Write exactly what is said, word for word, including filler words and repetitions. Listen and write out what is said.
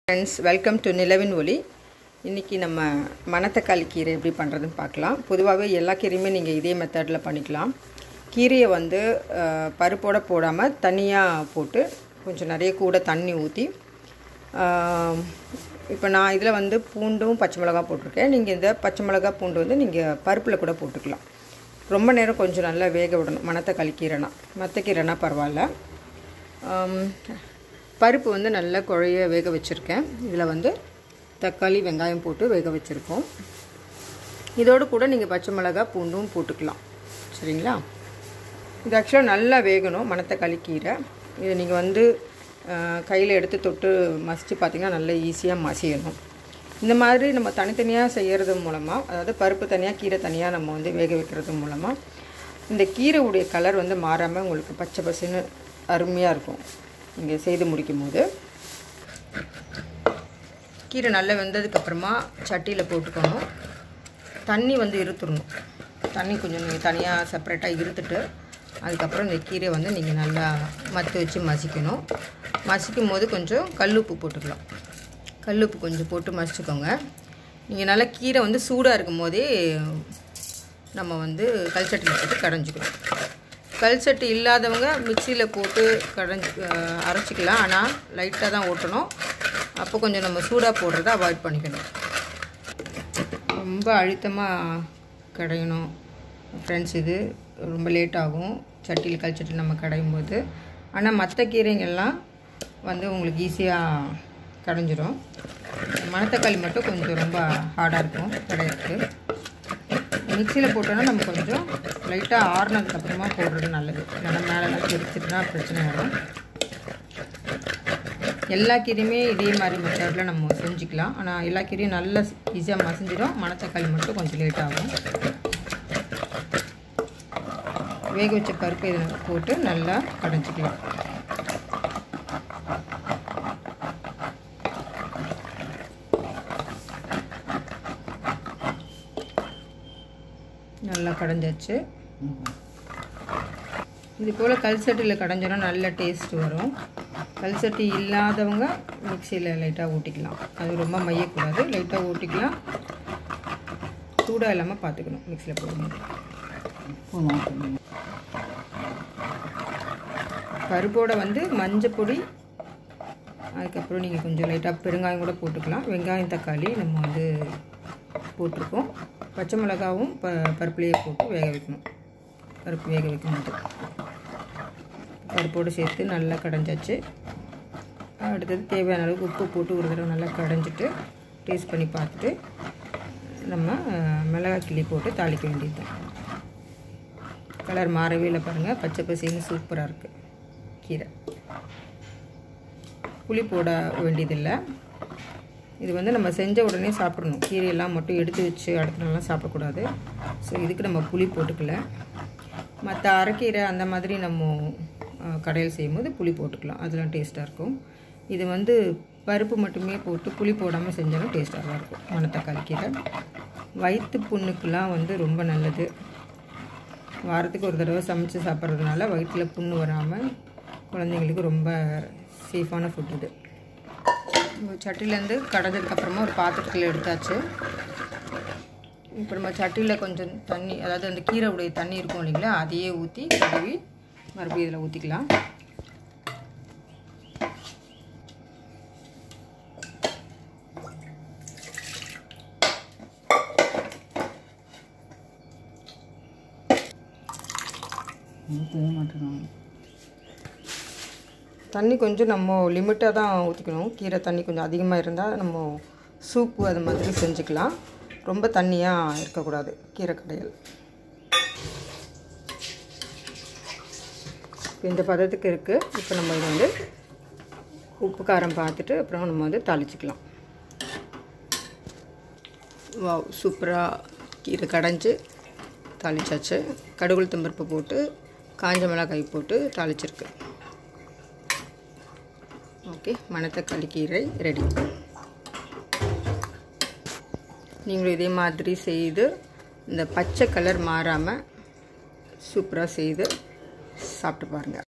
Friends, welcome to நிலவின் ஒளி. இன்னைக்கு நம்ம மணத்தக்காளி கீரை எப்படி பண்றதுன்னு பார்க்கலாம். பொதுவாவே எல்லா கீரையுமே நீங்க இதே மெத்தட்ல பண்ணிக்கலாம். கீரையை வந்து பருப்போட போடாம தனியா போட்டு கொஞ்சம் நிறைய கூட தண்ணி ஊத்தி இப்போ நான் இதுல வந்து பூண்டும் பச்சை மிளகாய் போட்டுருக்கேன். நீங்க இந்த பச்சை மிளகாய் பூண்டு வந்து நீங்க பருப்புல கூட போட்டுக்கலாம். ரொம்ப நேரம் கொஞ்சம் நல்லா வேக விடணும். மணத்தக்காளி கீரைனா மத்த கீரைனா பரவாயில்லை. பருப்பு வந்து நல்லா குழைய வேக வச்சிருக்கேன். இதுல வந்து தக்காளி வெங்காயம் போட்டு வேக வச்சிருக்கோம். இதோட கூட நீங்க பச்சை மிளகாய் பூண்டும் போட்டுக்கலாம். சரிங்களா? இது एक्चुअली நல்லா வேகணும் மணத்தக்காளி கீரை. இத நீங்க வந்து கையில எடுத்து தொட்டு மசிச்சு பாத்தீங்கன்னா நல்ல ஈஸியா மசியணும். இந்த மாதிரி நம்ம தனித்தனியா செய்யறது மூலமா அதாவது பருப்பு தனியா கீரை தனியா நம்ம வந்து வேக வைக்கிறது மூலமா இந்த கீரை உடைய கலர் வந்து மாறாம உங்களுக்கு பச்சை பசேன்னு அருமையா இருக்கும். இங்க செய்து முடிக்கும்போது கீரை நல்லா வெந்ததுக்கு அப்புறமா சட்டியில போட்டுக்கணும். தண்ணி வந்து இருத்துறணும். தண்ணி கொஞ்சம் நீங்க தனியா செப்பரேட்டா இருத்துட்டு அதுக்கு அப்புறம் இந்த கீரை வந்து நீங்க நல்லா மத்து வச்சு மசிக்கணும். மசிக்கும்போது கொஞ்சம் கல்லுப்பு போட்டுக்கலாம். கல்லுப்பு கொஞ்சம் போட்டு மசிச்சுக்கோங்க. நீங்க நல்லா கீரை வந்து சூடா இருக்கும்போதே நம்ம வந்து கல் சட்டில போட்டு கடைஞ்சிக்கணும். கல் சட்டி இல்லாதவங்க மிக்ஸில போட்டு கடைஞ்சி அரைச்சிக்கலாம். ஆனா லைட்டா தான் ஓட்டணும். அப்போ கொஞ்சம் நம்ம சூடா போடுறத அவாய்ட் பண்ணிக்கணும். ரொம்ப அழுத்தமா கடையணும். फ्रेंड्स இது ரொம்ப லேட் ஆகும். சட்டில கல் சட்டில நம்ம கடையும்போது. ஆனா மத்த கீரைங்க எல்லாம் வந்து உங்களுக்கு ஈஸியா கடைஞ்சிரும். மணத்தக்காளி மட்டும் கொஞ்சம் ரொம்ப ஹார்டா இருக்கும் கடையிறதுக்கு. மிக்ஸில போட்டோம்னா நம்ம கொஞ்சம் லைட்டா ஆறுனதுக்கு அப்புறமா போடுறது நல்லது. நம்ம மேலலாம் தெரிச்சிட்டா பிரச்சனை வரும். எல்லா கீரையுமே இதே மாதிரி மெத்தட்ல நம்ம செஞ்சுக்கலாம். ஆனா எல்லா கீரையும் நல்ல ஈஸியா மசிஞ்சிரும். மணத்தக்காளி மட்டும் கொஞ்சம் லேட் ஆகும். வேக வச்ச பருப்பு இத போட்டு நல்லா கடைஞ்சிக்கலாம். நல்லா கடைஞ்சாச்சு. இது போல கல் சட்டில கடைஞ்சனா நல்ல டேஸ்ட் வரும். கல் சட்டி இல்லாதவங்க மிக்ஸில லைட்டா ஊத்திக்கலாம். அது ரொம்ப மைய கூடாது. லைட்டா ஊத்திக்கலாம். சூடா இல்லாம பாத்துக்கணும் மிக்ஸில போடும்போது. பருப்போட வந்து மஞ்சள் பொடி அதுக்கு அப்புறம் நீங்க கொஞ்சம் லைட்டா பெருங்காயம் கூட போட்டுக்கலாம். வெங்காயம் தக்காளி நம்ம வந்து போட்டுருக்கோம். பச்சை மிளகாயும் பருப்புலயே போட்டு வேக வைக்கணும். பருப்பு வேக வைக்கணும். பருப்போடு சேர்த்து நல்லா கடைஞ்சாச்சு. அடுத்து தேவையான அளவுக்கு உப்பு போட்டு ஒரு தடவை நல்லா கடைஞ்சிட்டு டேஸ்ட் பண்ணி பார்த்துட்டு நம்ம மிளகாய் கிள்ளி போட்டு தாளிக்க வேண்டியதுதான். கலர் மாறவே இல்லை பாருங்க. பச்சை பசேன்னு சூப்பரா இருக்கு கீரை. புளி போட வேண்டியதில்லை. இது வந்து நம்ம செஞ்ச உடனே சாப்பிடணும். கீரை எல்லாம் மட்டும் எடுத்து வச்சு அடுத்த நாள்லாம் சாப்பிட கூடாது. சோ இதுக்கு நம்ம புளி போட்டுக்கல. மத்த அரைக்கீரை அந்த மாதிரி நம்ம கடையில் செய்யும்போது புளி போட்டுக்கலாம். அதெல்லாம் டேஸ்டா இருக்கும். இது வந்து பருப்பு மட்டுமே போட்டு புளி போடாம செஞ்சாலும் டேஸ்டா இருக்கும். மணத்தக்காளி கீரை வயித்து புண்ணுக்குலாம் வந்து ரொம்ப நல்லது. வாரத்துக்கு ஒரு தடவை சமைச்சு சாப்பிடுறதுனால வயித்துல புண்ணு வராம குழந்தைகளுக்கு ரொம்ப சேஃபான ஃபுட் இது. சட்டில இருந்து கடைஞ்சதுக்கு அப்புறமா ஒரு பாத்திரத்துல எடுத்தாச்சு. இப்போ நம்ம சட்டில கொஞ்சம் தண்ணி அதாவது அந்த கீரை உடைய தண்ணி இருக்கும் இல்லீங்களா அதையே ஊத்தி கழுவி மறுபடியும் இதல ஊத்திக்கலாம். ஊத்தவே மாட்டேன். தண்ணி கொஞ்சம் நம்ம லிமிட்டா தான் ஊத்திக்கணும். கீரை தண்ணி கொஞ்சம் அதிகமா இருந்தா நம்ம சூப் அது மாதிரி செஞ்சுக்கலாம். ரொம்ப தண்ணியா இருக்க கூடாது கீரை கடையல். இந்த பதத்துக்கு இருக்கு. இப்போ நம்ம இத வந்து உப்பு காரம் பார்த்துட்டு அப்புறம் நம்ம வந்து தாளிச்சுக்கலாம். வாவ் சூப்பரா கீரை கடைஞ்சு தாளிச்சாச்சு. கடுகு தம்பருப்பு போட்டு காஞ்ச மிளகாய் போட்டு தாளிச்சிருக்கு. ஓகே மணத்தக்காளி கீரை ரெடி. நீங்களும் இதே மாதிரி செய்து இந்த பச்சை கலர் மாறாம சூப்பரா செய்து சாப்பிட்டு பாருங்க.